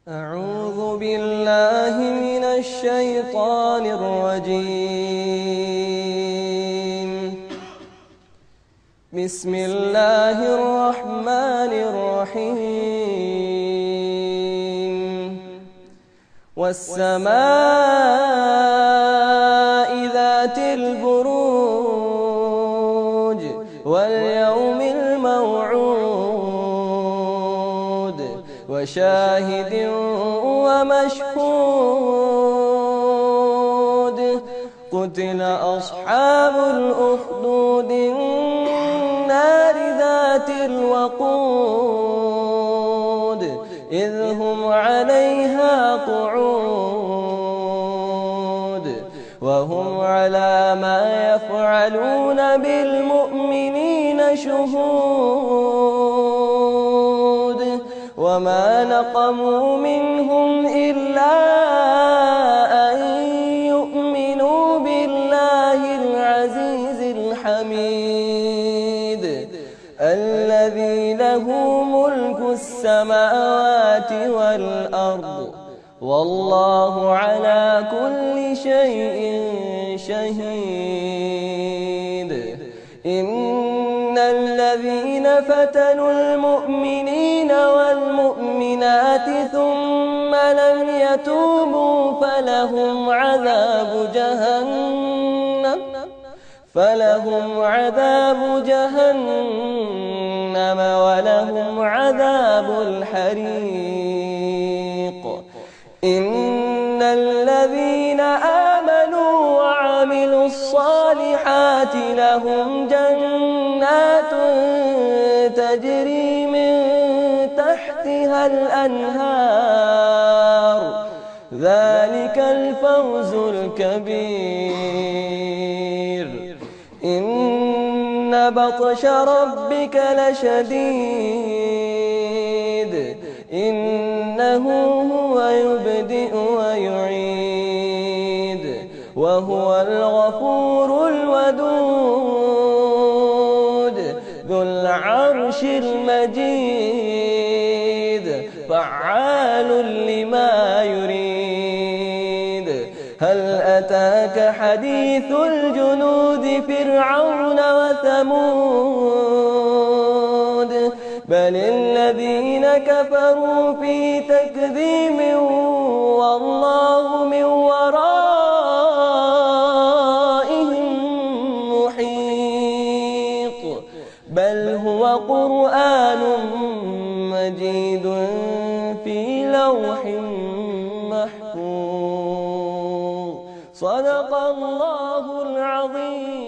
أعوذ بالله من الشيطان الرجيم. بسم الله الرحمن الرحيم. والسماء ذات البروج واليوم الموعود وشاهد ومشهود. قتل أصحاب الأخدود النار ذات الوقود إذ هم عليها قعود وهم على ما يفعلون بالمؤمنين شهود. وما نقموا منهم إلا أن يؤمنوا بالله العزيز الحميد الذي له ملك السماوات والأرض والله على كل شيء شهيد. إن الذين فتنوا المؤمنين والمؤمنات ثم لم يتوبوا فلهم عذاب جهنم ولهم عذاب الحريق. إن الذين آمنوا وعملوا الصالحات لهم جنات تجري من تحتها الأنهار ذلك الفوز الكبير. إن بطش ربك لشديد إنه هو يبدئ ويعيد وهو الغفور الودود ذو العرش المجيد فعال لما يريد. هل أتاك حديث الجنود فرعون وثمود بل الذين كفروا في تكذيب والله من ورائهم محيط. بل هو قرآن مجيد في لوح محفوظ. صدق الله العظيم.